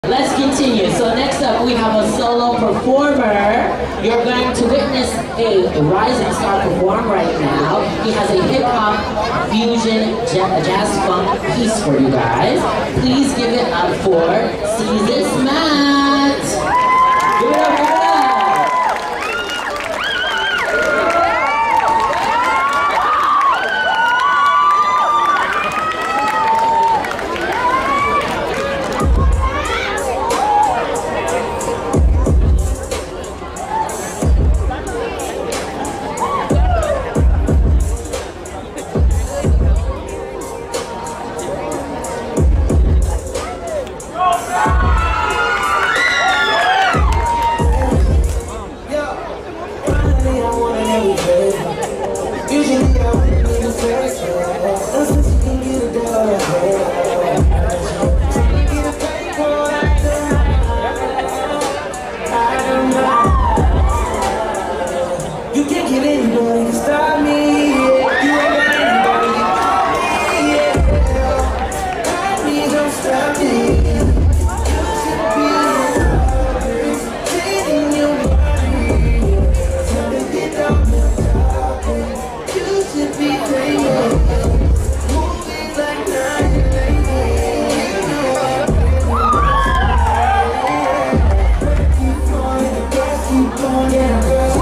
Let's continue. So next up we have a solo performer. You're going to witness a rising star perform right now. He has a hip-hop, fusion, jazz funk piece for you guys. Please give it up for Cezus Matt. Give it up, give it up. You can't get anybody to stop me. You ain't got anybody to stop me. Yeah. Me don't stop me. You should be in your body. Something get up the top. You should be playing. Movies like night. Keep going, the girls keep going, yeah, girls.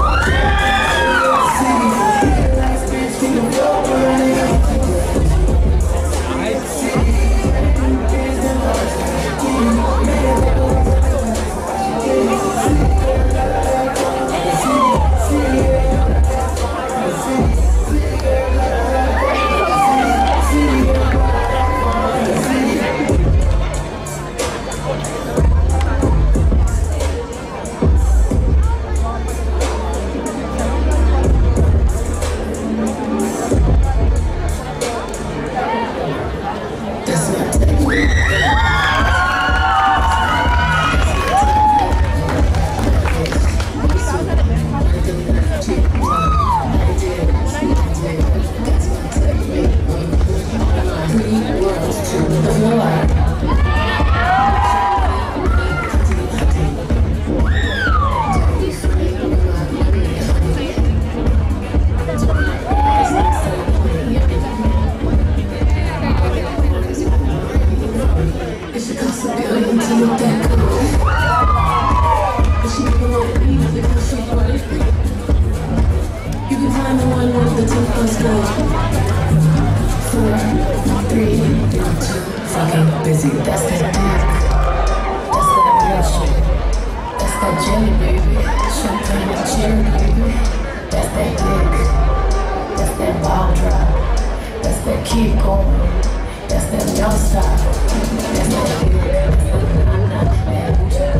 Fucking busy. That's that dick. That's that real shit. That's that jelly, baby. Champagne and cherry, baby. That's that dick. That's that ball drop. That's that keep going. That's that no stop. That's that dick. I'm not bad.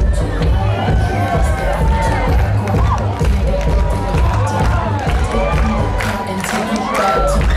And take you back to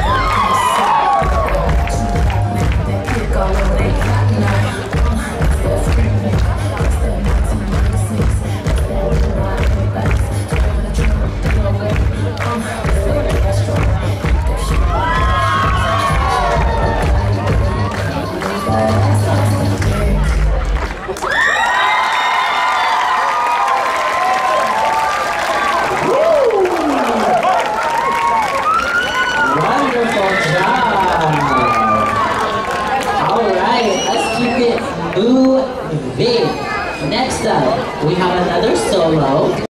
moving. Next up, we have another solo.